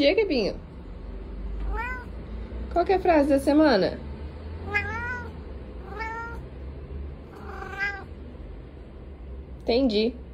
quê, Guibinho? Qual que é a frase da semana? Entendi.